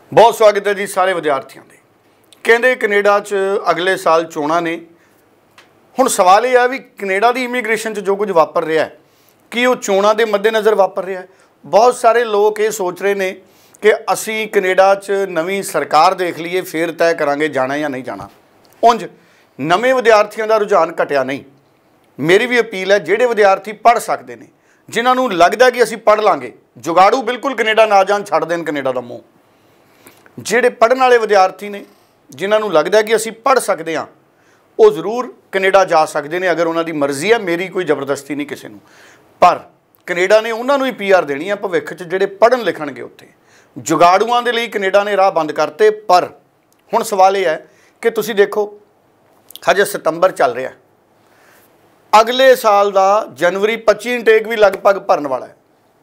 बहुत स्वागत है जी सारे विद्यार्थियों के। कहते कनेडा च अगले साल चोणां ने। हुण सवाल यह है भी कनेडा की इमीग्रेशन च जो कुछ वापर रहा है कि वो चोणां के मद्देनज़र वापर रहा है। बहुत सारे लोग ये सोच रहे हैं कि असी कनेडा च नवीं सरकार देख लीए फिर तय करांगे जाना या नहीं जाना। उंज नवे विद्यार्थियों का रुझान घटिया नहीं। मेरी भी अपील है जिहड़े विद्यार्थी पढ़ सकते हैं, जिन्होंने लगता कि असी पढ़ लांगे, जुगाड़ू बिल्कुल कनेडा ना जान, छड्ड देन कनेडा का मोह। ਜਿਹੜੇ पढ़न वाले विद्यार्थी ने जिन्होंने लगता कि असी पढ़ सकते हाँ वो जरूर कनेडा जा सकते हैं अगर उन्होंने मर्जी है। मेरी कोई जबरदस्ती नहीं किसी को, पर कनेडा ने उन्होंने ही PR देनी है भविख च ਜਿਹੜੇ पढ़न लिखणगे उत्थे। जुगाड़ूआं दे लई कनेडा ने राह बंद करते। पर हुण सवाल यह है कि तुसी देखो हजे सितंबर चल रहा है, अगले साल का जनवरी 25 इंटेक भी लगभग भरन वाला है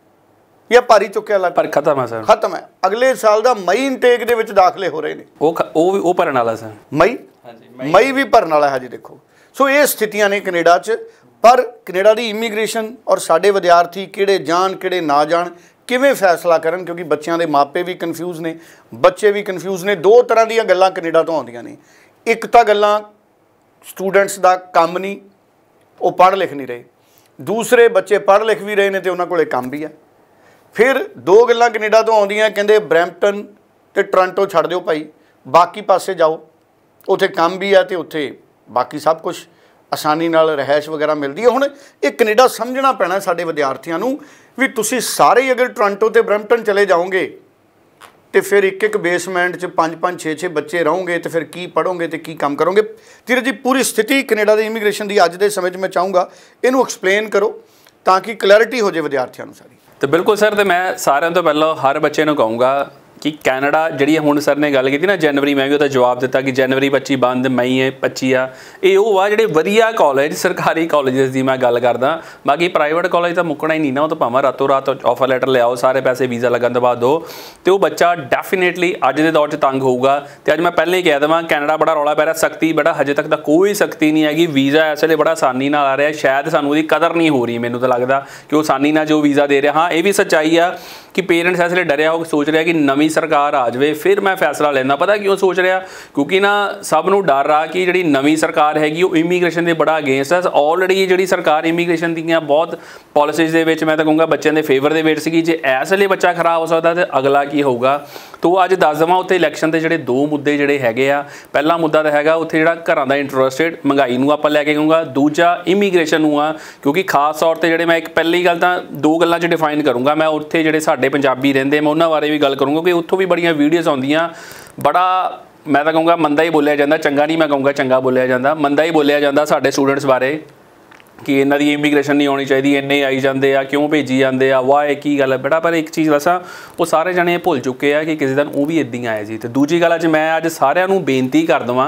या भारी चुक्या लग पर खत्म है सर, खत्म है। अगले साल का मई इंटेक दे विच दाखले हो रहे हैं, वो भरन वाला सर, मई भी भरन वाला है जी। देखो सो ये स्थितियां ने कनेडा च। पर कनेडा की इमीग्रेशन और साडे विद्यार्थी किहड़े जाण किहड़े ना जाण किवें फैसला करन, क्योंकि बच्चों के मापे भी कन्फ्यूज़ ने, बच्चे भी कन्फ्यूज़ ने। दो तरह दी गल्लां कनेडा तो आउंदियां ने। एक तां गल्लां स्टूडेंट्स का काम नहीं, वो पढ़ लिख नहीं रहे। दूसरे बच्चे पढ़ लिख भी रहे हैं तो उन्होंने कोले काम भी है। फिर दो गल्लां कनेडा तो आउंदियां, कहंदे ब्रैम्पटन ते टोरंटो छड्ड दिओ भाई, बाकी पासे जाओ, उत्थे काम भी है तो उत्थे बाकी सब कुछ आसानी नाल रहायश वगैरह मिलती है। हुण ये कनेडा समझना पैना साडे विद्यार्थियों नूं भी तुसीं सारे ही अगर टोरंटो ते ब्रैम्पटन चले जाओगे तो फिर एक एक बेसमेंट च 5-5 6-6 बच्चे रहोगे तो फिर की पढ़ोगे तो की काम करोगे। धीरे जी पूरी स्थिति कनेडा की इमीग्रेशन की अज के समय में चाहूँगा इनू एक्सप्लेन करो ताकि क्लैरिटी हो जाए विद्यार्थियों सारी। तो बिल्कुल सर, तो मैं सारे तो पहले हर बच्चे को कहूँगा कि कैनेडा जी हुण सर ने गल की ना जनवरी, मैं भी उसका जवाब दिता कि जनवरी 25 बंद, मई 25 आ। ये वो आ जिहड़े वधिया कॉलेज सरकारी कॉलेजेस की मैं गल करदा। बाकी प्राइवेट कॉलेज तो मुकना ही नहीं ना, वो तो भावें रातों रात ऑफर लैटर ले आओ, सारे पैसे वीज़ा लगन तो बाद दो, तो वो बच्चा डेफिनेटली अज के दौर च तंग होऊगा। तो अज मैं पहले ही कह देवां कैनेडा बड़ा रौला पै रहा, सख्ती बड़ा, हजे तक तो कोई सख्ती नहीं हैगी। वीज़ा इस वे बड़ा आसानी नाल आ रहा है, शायद सानूं उहदी कदर नहीं हो रही। मैनूं तो लगदा कि वो आसानी नाल जो वीज़ा दे रहा। हाँ ये भी सच्चाई आ कि पेरेंट्स इस वे डरिया हो, सोच रहा कि नवीं सरकार आ जाए फिर मैं फैसला लेना। पता क्यों सोच रहा, क्योंकि ना सब नूं डर रहा कि जी नवीं सरकार हैगी वो इमीग्रेशन के बड़ा अगेंस्ट है। ऑलरेडी जी सरकार इमीग्रेशन दी बहुत पॉलिसीज़ दे विच मैं तो कहूँगा बच्चों के फेवर दे विच सीगी। जे इस वे बच्चा खराब हो सकता तो अगला की होगा। तो अज दस देवां उत्थे इलैक्शन के जोड़े दो मुद्दे जोड़े हैगे आ। पहला मुद्दा तो हैगा उत्थे जिहड़ा घरां दा इंटरस्ट रेट महंगाई नूं आपां लैके कहूँगा, दूजा इमीग्रेशन नूं आ, क्योंकि खास तौर पर जिहड़े मैं एक पहली गल तां दो गल्लां च डिफाइन करूँगा। मैं उत्थे जिहड़े साडे पंजाबी रहिंदे मैं उन्हां बारे भी गल करूँगा कि उत्थों भी बड़ियां वीडियोज़ आउंदियां। बड़ा मैं तो कहूँगा मंदा ही बोलिया जाता, चंगा नहीं मैं कहूँगा चंगा बोलिया जाता, मंदा ही बोलिया जाता साडे स्टूडेंट्स बारे कि इन्हां दी इमीग्रेशन नहीं आनी चाहिए, इन्ने आई जाते आ, क्यों भेजी जाते आ, वाह की गल है बेटा। पर एक चीज़ दसा, वो सारे जने भुल चुके हैं कि किसी दिन वो भी इदां ही आए जी। तो दूजी गल अज मैं अज सारिਆਂ ਨੂੰ बेनती कर देवां,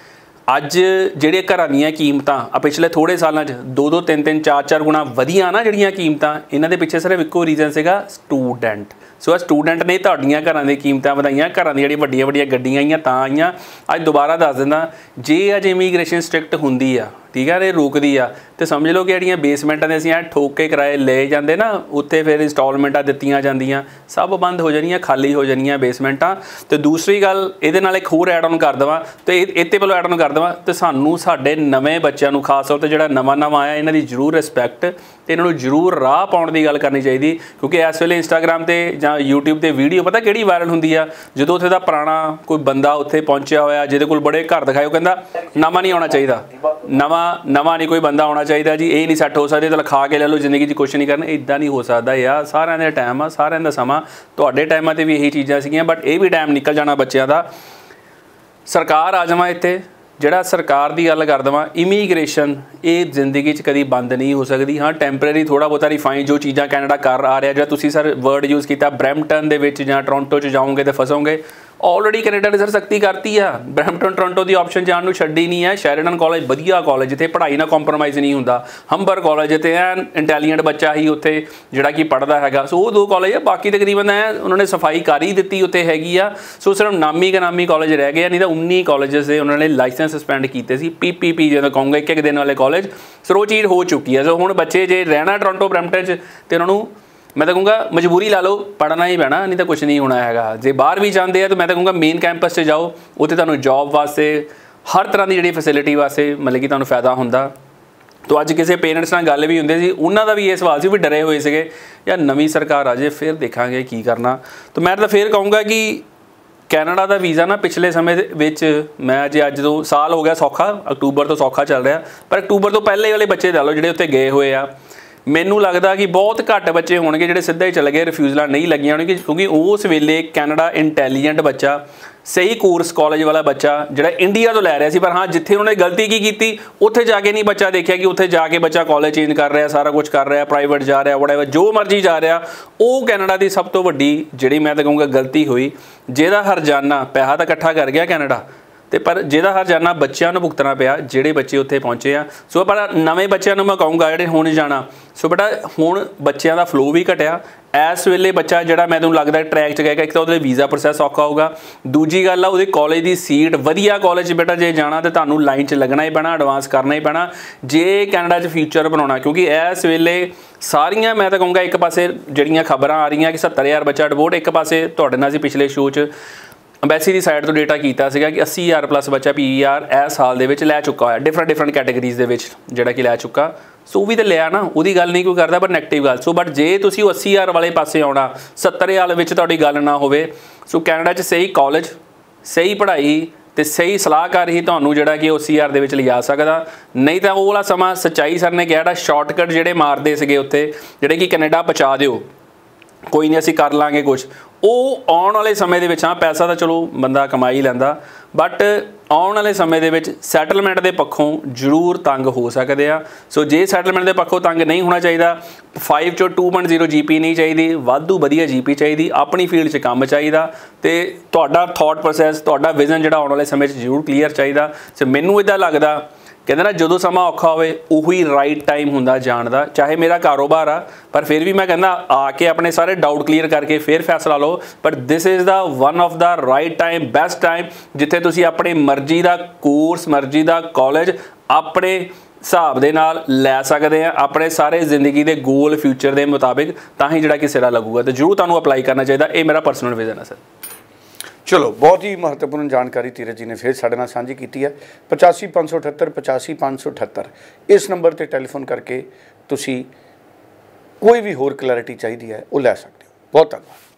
अज ਜਿਹੜੇ ਘਰਾਂ ਦੀਆਂ ਕੀਮਤਾਂ ਆ ਪਿਛਲੇ ਥੋੜੇ ਸਾਲਾਂ 'ਚ 2-2 3-3 4-4 ਗੁਣਾ ਵਧੀਆਂ ਨਾ ਜਿਹੜੀਆਂ ਕੀਮਤਾਂ, ਇਹਨਾਂ ਦੇ ਪਿੱਛੇ ਸਿਰਫ ਇੱਕੋ ਰੀਜ਼ਨ ਸੀਗਾ ਸਟੂਡੈਂਟ। ਸੋ ਸਟੂਡੈਂਟ ਨੇ ਤੁਹਾਡੀਆਂ ਘਰਾਂ ਦੀਆਂ ਕੀਮਤਾਂ ਵਧਾਈਆਂ, ਘਰਾਂ ਦੀਆਂ ਜਿਹੜੀਆਂ ਵੱਡੀਆਂ ਵੱਡੀਆਂ ਗੱਡੀਆਂ ਆਈਆਂ ਤਾਂ ਆਈਆਂ। ਅੱਜ ਦੁਬਾਰਾ ਦੱਸ ਦਿੰਦਾ, ਜੇ ਅੱਜ ਇਮੀਗ੍ਰੇਸ਼ਨ ਸਟ੍ਰਿਕਟ ਹੁੰਦੀ ਆ, ठीक है, ये रुकती आ तो समझ लो कि जिहड़ियां बेसमेंटां दे असीं ठोक के किराए ले जाते ना, उत्ते फिर इंस्टॉलमेंटां दित्तियां जांदियां, सब बंद हो जानियां, खाली हो जानियां बेसमेंटां। तो दूसरी गल इहदे नाल एक होर ऐड ऑन कर देवां, तो इत्ते पहलों ऐड ऑन कर देवां, तो सानूं साडे नवें बच्चों नूं खास तौर ते जिहड़ा नवां आया इन्हां दी जरूर रिस्पैक्ट ते इन्हां नूं जरूर राह पाउण दी गल करनी चाहिदी। क्योंकि इस वेले इंस्टाग्राम ते जां यूट्यूब ते वीडियो पता किहड़ी वायरल हुंदी आ, जदों उत्थे दा पुराना कोई बंदा उत्थे पहुंचिया होया जिहदे कोल बड़े घर दिखाए, वो कहंदा नवां नहीं आउणा चाहीदा, नवा नहीं कोई बंदा आना चाहिए जी, ये नहीं सैट हो सकते तो लिखा के ले लो, जिंदगी च कुछ नहीं करना। इदा नहीं हो सकता यार, सारिਆਂ ਦਾ टाइम आ, सारिਆਂ ਦਾ समा, ਤੁਹਾਡੇ टाइमां ते भी यही चीज़ां सीगियां, बट ये भी टाइम निकल जाना बच्चों का। सरकार आ जावा इत्थे, जिहड़ा सरकार की गल कर देवां, इमीग्रेशन ये जिंदगी च कभी बंद नहीं हो सकती। हाँ टैंपरेरी थोड़ा बहुता रिफाइन जो चीज़ां कैनेडा कर आ रहा, जो तुसीं सर वर्ड यूज़ किया ब्रैम्पटन दे विच जां टोरंटो च जाओगे तो फसोगे। ऑलरेडी कैनेडा ने सर सख्ती करती है, ब्रैम्पटन टोरंटो की ऑप्शन जाण नूं छड्डी नहीं है। शेरिडन कॉलेज वधिया कॉलेज, जिथे पढ़ाई ना कॉम्प्रोमाइज़ नहीं होंदा। हंबर कॉलेज जिथे एन इंटैलीजेंट बच्चा ही उत्थे जिहड़ा कि पढ़दा हैगा। सो वो दो कॉलेज है, बाकी तकरीबन उन्होंने सफाई कर ही दी उत्थे हैगी आ। सो सिर्फ नामी नामी कॉलेज रह गए, नहीं तो 19 कॉलेजेस से उन्होंने लाइसेंस सस्पेंड किए सी, PPP जो कहूँगा एक दिन वाले कॉलेज। सो वो चीज़ हो चुकी है। सो हुण बच्चे जे रहना टोरंटो ब्रैम्पटन च ते उन्होंने मैं तो कहूँगा मजबूरी ला लो, पढ़ना ही पैना, नहीं तो कुछ नहीं होना हैगा। जे बाहर भी जाते हैं तो मैं तो कहूँगा मेन कैंपस से जाओ, उत्थे तुहानूं जॉब वास्ते हर तरह की जिहड़ी फैसिलिटी वास्ते मतलब कि तुहानूं फायदा हुंदा। तो अज किसी पेरेंट्स नाल गल भी हुंदी सी, उन्हां दा भी ये सवाल सी भी डरे हुए सीगे यार नवीं सरकार आ जाए फिर देखांगे की करना। तो मैं तो फिर कहूँगा कि कैनेडा का वीज़ा ना पिछले समय विच मैं अज तो साल हो गया सौखा, अक्तूबर तो सौखा चल रहा, पर अक्तूबर तो पहले वाले बच्चे ला लो जिहड़े उत्थे गए हुए आ, मैनू लगता कि बहुत घट बच्चे होंगे जिहड़े सीधा ही चले गए, रिफ्यूज़लां नहीं लगियां होणगीਆਂ, क्योंकि उस वेले कैनेडा इंटैलीजेंट बच्चा सही कोर्स कॉलेज वाला बच्चा जिहड़ा इंडिया तो लै रहा सी, पर हाँ जिथे उन्होंने गलती की उत्थे जाके नहीं बच्चा देखिया कि उत्थे जाके बच्चा कॉलेज चेंज कर रहा, सारा कुछ कर रहा, प्राइवेट जा रहा, वड़ेवर जो मर्जी जा रहा, वो कैनेडा की सब तो वड्डी जिहड़ी मैं तो कहूँगा गलती हुई, जिहदा हरजाना पैसा तो इकट्ठा कर गया कैनेडा तो पर जिहदा हरजाना बच्चों भुगतना पिया जिहड़े बच्चे उत्थे पहुँचे आ। सो पर नवे बच्चों मैं कहूँगा जिहड़े हुण जाना, सो बेटा हुण बच्चों का फ्लो भी घटिया, इस वेले बच्चा जिहड़ा मैनूं लगदा ट्रैक च गएगा, एक तो उहदे वीज़ा प्रोसैस औखा होगा, दूजी गल आ उहदे कॉलेज की सीट वधिया कॉलेज बेटा जे जाना तो तुहानूं लाइन च लगना ही पैना, एडवांस करना ही पैना जे कैनेडा च फ्यूचर बनाउणा। क्योंकि इस वेले सारियां मैं तो कहूँगा एक पासे जिहड़ियां खबरां आ रही कि 70,000 बच्चा डिवोट, एक पासे तुहाडे नाल असीं पिछले शो च अंबैसी की साइड तो डेटा किया कि 80,000 प्लस बच्चा PER इस साल के लै चुका है, डिफरेंट कैटेगरीज के जोड़ा कि लै चुका। सो वो भी तो लिया ना, वो गल नहीं कोई करता, पर नैगेटिव गल। सो बट जे तुसीं 80,000 वाले पासे आउणा, 70,000 विच तुहाडी गल ना होवे, सो कैनेडा च सही कॉलेज सही पढ़ाई तो सही सलाहकार ही तुहानूं जिहड़ा कि 80,000 दे विच लिजा सकदा। नहीं तो वो वाला समा सच्चाई सर ने कहा शॉर्टकट जिहड़े मारदे सीगे उत्थे जिहड़े कि कनेडा पहुँचा दिओ, कोई नहीं असीं कर लांगे कुछ, वो आने वाले समय दे विच हाँ पैसा तो चलो बंदा कमा ही लैंदा, बट आने वाले समय दे विच सैटलमेंट के पक्षों जरूर तंग हो सकते हैं। सो जे सैटलमेंट के पक्षों तंग नहीं होना चाहिए, 5 चो 2.0 GP नहीं चाहिए, वाधू वधिया GP चाहिए, अपनी फील्ड च काम चाहिए, तो तुहाडा थॉट प्रोसैस तुहाडा विजन जिहड़ा आने वाले समय जरूर क्लीयर चाहिए। सो मैनूं इदां लगदा कहते ना जो समा औखा होवे उही राइट टाइम हुंदा जाण दा, चाहे मेरा कारोबार आ पर फिर भी मैं कहना आके अपने सारे डाउट क्लीयर करके फिर फैसला लो, पर this is the one of the right time best time जिथे तुसीं अपनी मर्जी का कोर्स मर्जी का कॉलेज अपने हिसाब दे नाल लै सकते हैं, अपने सारे जिंदगी के गोल फ्यूचर के मुताबिक, तां ही जिहड़ा कि सिरा लगूगा। तो जरूर तुहानूं अप्लाई करना चाहिए, ये मेरा पर्सनल विजन है सर। चलो बहुत ही महत्वपूर्ण जानकारी धीरज जी ने फिर साडे नाल सांझी की है। 85,578 85,578 इस नंबर पर टैलीफोन करके तुसी कोई भी होर क्लैरिटी चाहिए है वो लै सकते हो। बहुत धन्यवाद।